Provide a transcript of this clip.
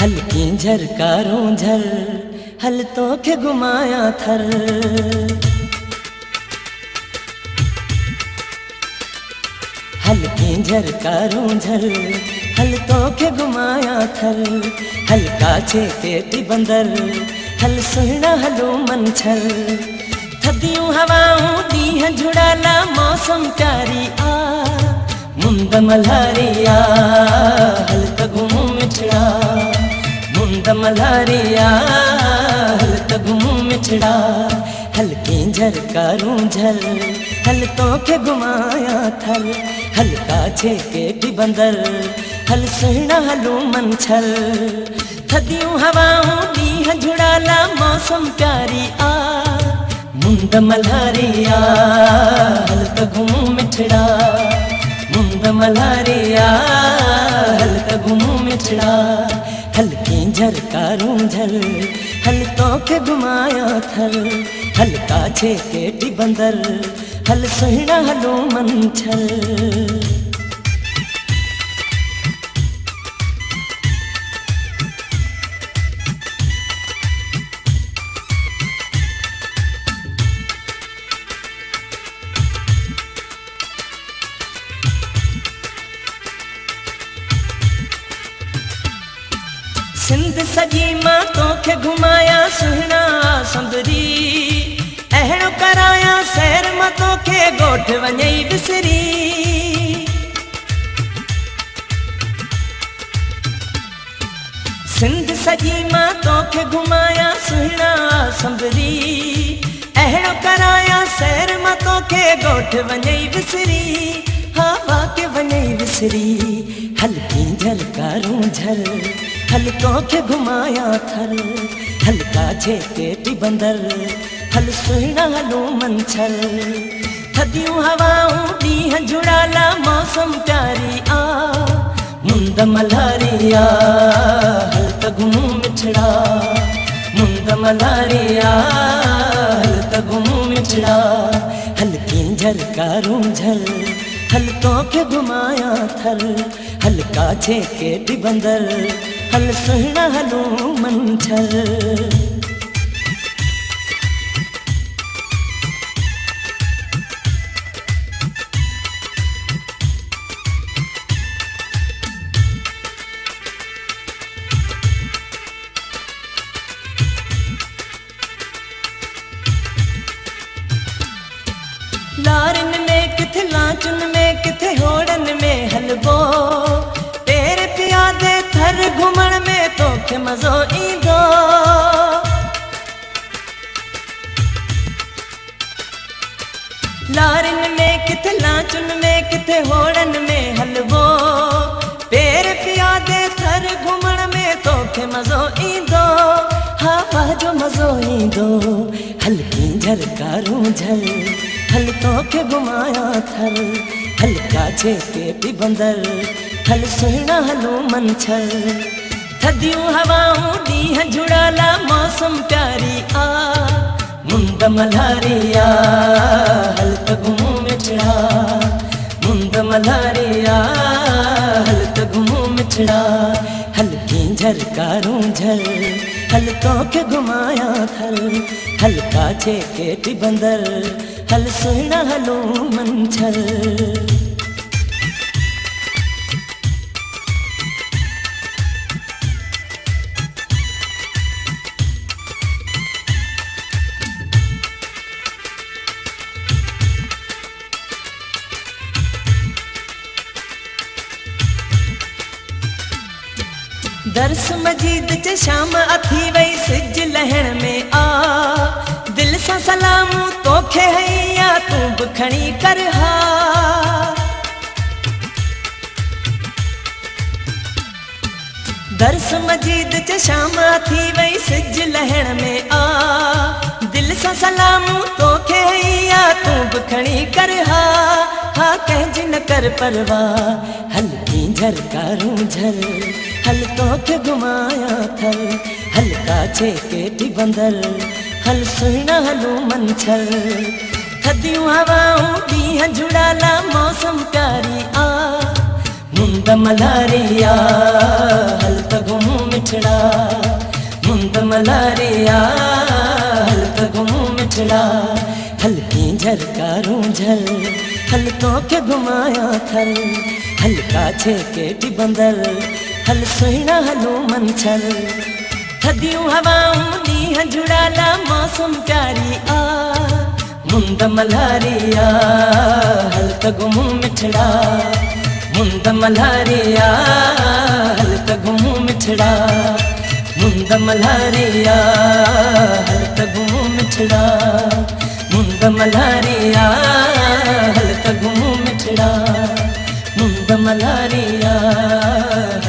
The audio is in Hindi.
हल्की झरकारों झर हल तो के घुमाया थर। हल्की झरकारों झर हल तो के घुमाया थर। हल्का छे केटी बंदर हल सुहिणा हलो मन छल। थदियूं हवाऊं ॾींहं झुड़ाला मौसम प्यारी आ। मुंद मल्हारिया हल त घुमूं मिठड़ा। मुंद मल्हारिया हल त घुमूं मिठड़ा। हल्की झरकारूं झर हल तो के घुमाया थल। हल्का छे केटी बंदर हल सुहिणा हलो मन छल। थदियूं हवाऊं ॾींहं झुड़ाला मौसम प्यारी आ। मुंद मल्हारिया हल त घुमूं मिठड़ा। मुंद मल्हारिया हल त घुमूं मिठड़ा। हल्की झरकारूं झर हल तो के घुमाया थल। हल्का छे केटी बंदर हल सुहिणा हलो मन छल। सिंध सजी मां तोखे घुमाया सुहिणा संबरी। अहिड़ो कराया सैर मां तोखे ॻोठ वञई विसरी। सिंध सजी मां तोखे घुमाया सुहिणा संबरी। अहिड़ो कराया सैर मां तोखे ॻोठ वञई विसरी। हवा के वञई विसरी। हल्की झरकारूं झर हल तो के घुमाया थल। हल्का छे केटी बंदर हल सुहिणा हलो मन छल। थदियूं हवाऊं ॾींहं झुड़ाला मौसम प्यारी आ। मुंद मल्हारिया हल त घुमूं मिठड़ा। मुंद मल्हारिया हल त घुमूं मिठड़ा। हल्की झरकारूं झर हल तो के घुमाया थल। हल्का छे केटी बंदर हल सुहिणा हलो मन छल। लारन में किथे लाचुन में किथे होड़न में हलबो। तेरे पियादे थर घुमण में तोखे मज़ो ईंदो। लारिन में किथे लाचुन में किथे होड़न में हलबो। तेरे पियादे थर घुमण में तोखे मज़ो ईंदो। हवा जो मज़ो ईंदो। हल्की झरकारूं झर हल तोखे घुमाया थल। हल्का छे केटी बंदर हल सुहिणा हलो मन छल। थदियूं हवाऊं ॾींहं झुड़ाला मौसम प्यारी आ। मुंद मल्हारिया हल त घुमूं मिठड़ा। मुंद मल्हारिया हल त घुमूं मिठड़ा। हल्की झरकारूं झर हल तोखे घुमाया थल। हल्का छे केटी बंदर हल सुहिणा हलो मन छल। दर्स मजीद च शाम अथी वई सिज लहण में आ। दिल सां सलामूं तोखे हैया तूं बि खणी कर हा। दर्स मजीद च शाम अथी वई सिज लहण में आ। दिल सां सलामूं तोखे हैया तूं बि खणी कर हा। हा कंहिंजी न कर परवाह। हल्की झरकारूं झर हल तोखे घुमाया थल। हल्का छे केटी बंदर हल सुहिणा हलो मन छल। थदियूं हवाऊं ॾींहं झुड़ाला मौसम प्यारी आ। मुंद मुंद मल्हारिया हल त घुमूं मिठड़ा, मुंद मल्हारिया हल त घुमूं मिठड़ा। हल हींझर कारूं झल हल तोखे घुमाया थल, हल काछे केटी बंदर हल सुहिणा हलूं मंछल। थदियूं हवाऊं ॾींहं जुड़ाला मौसम प्यारी आ, मुंद मल्हारिया हल त घुमूं मिठड़ा, मुंद मल्हारिया हल त घुमूं मिठड़ा, मुंद मल्हारिया हल त घुमूं मिठड़ा, मुंद मल्हारिया हल त घुमूं मिठड़ा, मुंद मल्हारिया।